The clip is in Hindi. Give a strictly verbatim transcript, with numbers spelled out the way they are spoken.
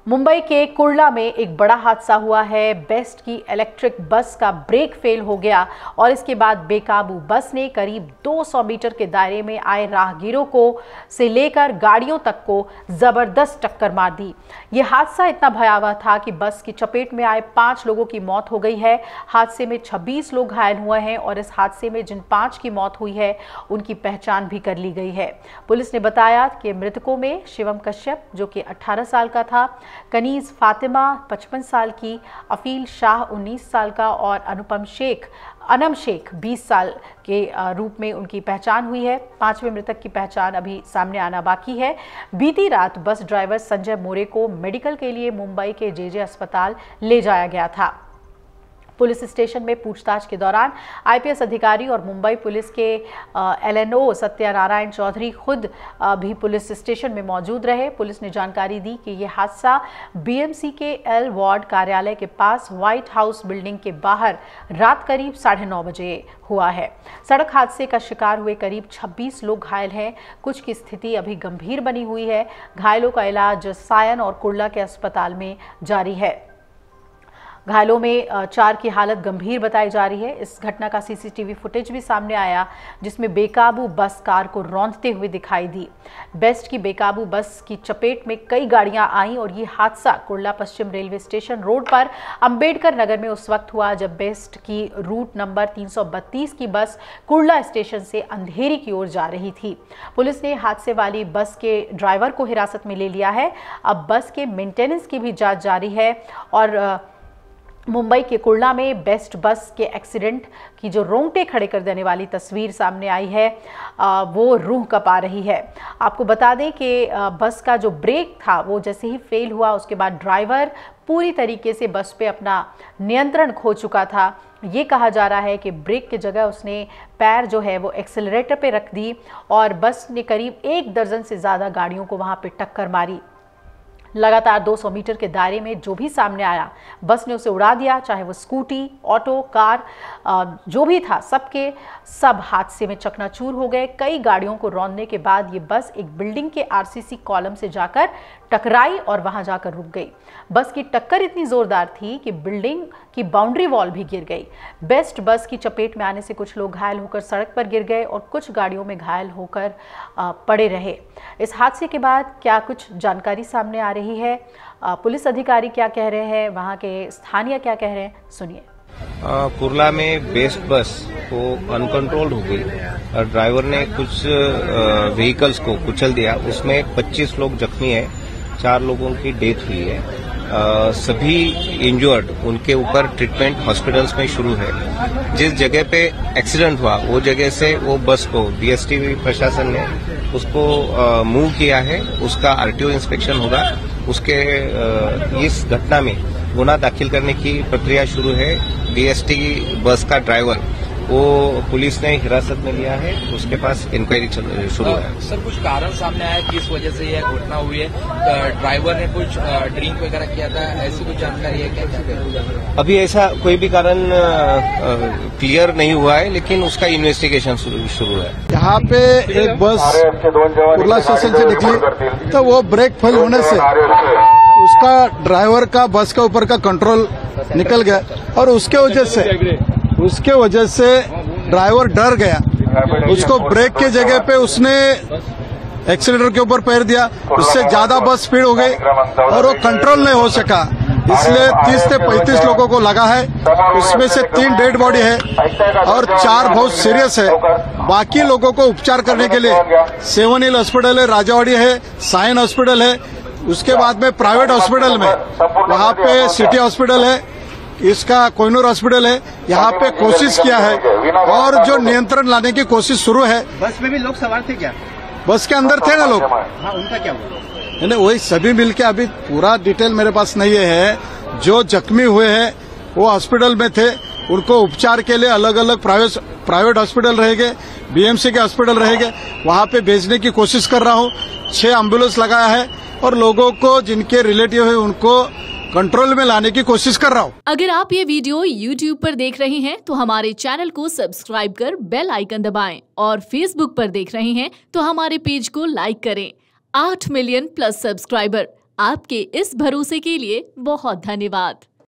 मुंबई के कुर्ला में एक बड़ा हादसा हुआ है। बेस्ट की इलेक्ट्रिक बस का ब्रेक फेल हो गया और इसके बाद बेकाबू बस ने करीब दो सौ मीटर के दायरे में आए राहगीरों को से लेकर गाड़ियों तक को जबरदस्त टक्कर मार दी। ये हादसा इतना भयावह था कि बस की चपेट में आए पांच लोगों की मौत हो गई है। हादसे में छब्बीस लोग घायल हुए हैं और इस हादसे में जिन पांच की मौत हुई है उनकी पहचान भी कर ली गई है। पुलिस ने बताया कि मृतकों में शिवम कश्यप जो कि अठारह साल का था, कनीज फातिमा पचपन साल की, अफील शाह उन्नीस साल का और अनुपम शेख अनम शेख बीस साल के रूप में उनकी पहचान हुई है। पांचवें मृतक की पहचान अभी सामने आना बाकी है। बीती रात बस ड्राइवर संजय मोरे को मेडिकल के लिए मुंबई के जेजे अस्पताल ले जाया गया था। पुलिस स्टेशन में पूछताछ के दौरान आईपीएस अधिकारी और मुंबई पुलिस के एलएनओ सत्यनारायण चौधरी खुद भी पुलिस स्टेशन में मौजूद रहे। पुलिस ने जानकारी दी कि यह हादसा बीएमसी के एल वार्ड कार्यालय के पास व्हाइट हाउस बिल्डिंग के बाहर रात करीब साढ़े नौ बजे हुआ है। सड़क हादसे का शिकार हुए करीब छब्बीस लोग घायल हैं। कुछ की स्थिति अभी गंभीर बनी हुई है। घायलों का इलाज सायन और कुर्ला के अस्पताल में जारी है। घायलों में चार की हालत गंभीर बताई जा रही है। इस घटना का सीसीटीवी फुटेज भी सामने आया जिसमें बेकाबू बस कार को रौंदते हुए दिखाई दी। बेस्ट की बेकाबू बस की चपेट में कई गाड़ियां आईं और ये हादसा कुर्ला पश्चिम रेलवे स्टेशन रोड पर अंबेडकर नगर में उस वक्त हुआ जब बेस्ट की रूट नंबर तीन सौ बत्तीस की बस कुर्ला स्टेशन से अंधेरी की ओर जा रही थी। पुलिस ने हादसे वाली बस के ड्राइवर को हिरासत में ले लिया है। अब बस के मेंटेनेंस की भी जांच जारी है और मुंबई के कुर्ला में बेस्ट बस के एक्सीडेंट की जो रोंगटे खड़े कर देने वाली तस्वीर सामने आई है आ, वो रूह कपा रही है। आपको बता दें कि बस का जो ब्रेक था वो जैसे ही फेल हुआ उसके बाद ड्राइवर पूरी तरीके से बस पे अपना नियंत्रण खो चुका था। ये कहा जा रहा है कि ब्रेक की जगह उसने पैर जो है वो एक्सेलरेटर पे रख दी और बस ने करीब एक दर्जन से ज़्यादा गाड़ियों को वहाँ पे टक्कर मारी। लगातार दो सौ मीटर के दायरे में जो भी सामने आया बस ने उसे उड़ा दिया, चाहे वो स्कूटी, ऑटो, कार जो भी था, सबके सब हादसे में चकनाचूर हो गए। कई गाड़ियों को रौंदने के बाद ये बस एक बिल्डिंग के आरसीसी कॉलम से जाकर टकराई और वहां जाकर रुक गई। बस की टक्कर इतनी जोरदार थी कि बिल्डिंग की बाउंड्री वॉल भी गिर गई। बेस्ट बस की चपेट में आने से कुछ लोग घायल होकर सड़क पर गिर गए और कुछ गाड़ियों में घायल होकर पड़े रहे। इस हादसे के बाद क्या कुछ जानकारी सामने आ रही है, पुलिस अधिकारी क्या कह रहे हैं, वहां के स्थानीय क्या कह रहे हैं, सुनिए। कुर्ला में बेस्ट बस को अनकंट्रोल्ड हो गई और ड्राइवर ने कुछ व्हीकल्स को कुचल दिया। उसमें पच्चीस लोग जख्मी हैं, चार लोगों की डेथ हुई है। आ, सभी इंजर्ड उनके ऊपर ट्रीटमेंट हॉस्पिटल्स में शुरू है। जिस जगह पे एक्सीडेंट हुआ वो जगह से वो बस को बीएसटीवी प्रशासन ने उसको मूव किया है। उसका आरटीओ इंस्पेक्शन होगा। उसके आ, इस घटना में गुना दाखिल करने की प्रक्रिया शुरू है। बीएसटी बस का ड्राइवर वो पुलिस ने हिरासत में लिया है। उसके पास इंक्वायरी शुरू है। सर, कुछ कारण सामने आया किस वजह से यह घटना हुई है? ड्राइवर ने कुछ ड्रिंक वगैरह किया था, ऐसी कुछ जानकारी है क्या? अभी ऐसा कोई भी कारण क्लियर नहीं हुआ है, लेकिन उसका इन्वेस्टिगेशन शुरू है। यहाँ पे एक बस कुर्ला स्टेशन से निकली तो वो ब्रेक फेल होने से उसका ड्राइवर का बस के ऊपर का कंट्रोल निकल गया और उसके वजह से उसके वजह से ड्राइवर डर गया। उसको ब्रेक की जगह पे उसने एक्सीलरेटर के ऊपर पैर दिया, उससे ज्यादा बस स्पीड हो गई और वो कंट्रोल नहीं हो सका। इसलिए तीस से पैंतीस लोगों को लगा है। उसमें से तीन डेड बॉडी है और चार बहुत सीरियस है। बाकी लोगों को उपचार करने के लिए सेवन हिल हॉस्पिटल है, राजावाड़ी है, साइन हॉस्पिटल है। उसके बाद में प्राइवेट हॉस्पिटल में वहाँ पे सिटी हॉस्पिटल है, इसका कोहिनूर हॉस्पिटल है, यहाँ पे कोशिश किया है और जो नियंत्रण लाने की कोशिश शुरू है। बस में भी लोग सवार थे क्या? बस के अंदर थे ना लोग। हाँ, उनका क्या हुआ? नहीं, वही सभी मिलके अभी पूरा डिटेल मेरे पास नहीं है। जो जख्मी हुए हैं वो हॉस्पिटल में थे, उनको उपचार के लिए अलग अलग प्राइवेट प्राइवेट हॉस्पिटल रहेंगे, बीएमसी के हॉस्पिटल रहेंगे, वहाँ पे भेजने की कोशिश कर रहा हूँ। छह एम्बुलेंस लगाया है और लोगों को जिनके रिलेटिव है उनको कंट्रोल में लाने की कोशिश कर रहा हूँ। अगर आप ये वीडियो यूट्यूब पर देख रहे हैं तो हमारे चैनल को सब्सक्राइब कर बेल आइकन दबाएं और फेसबुक पर देख रहे हैं तो हमारे पेज को लाइक करें। आठ मिलियन प्लस सब्सक्राइबर, आपके इस भरोसे के लिए बहुत धन्यवाद।